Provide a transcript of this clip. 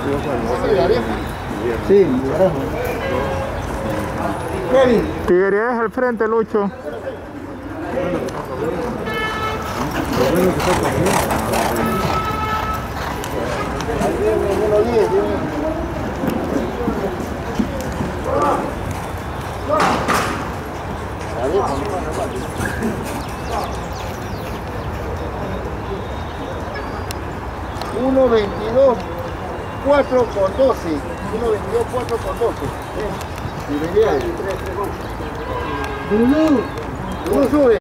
Sí, carajo. Kevin. Tiguería es al frente, Lucho. 1.22, 4 con 12. 1.22, 4 con 12. Y venía. Sube.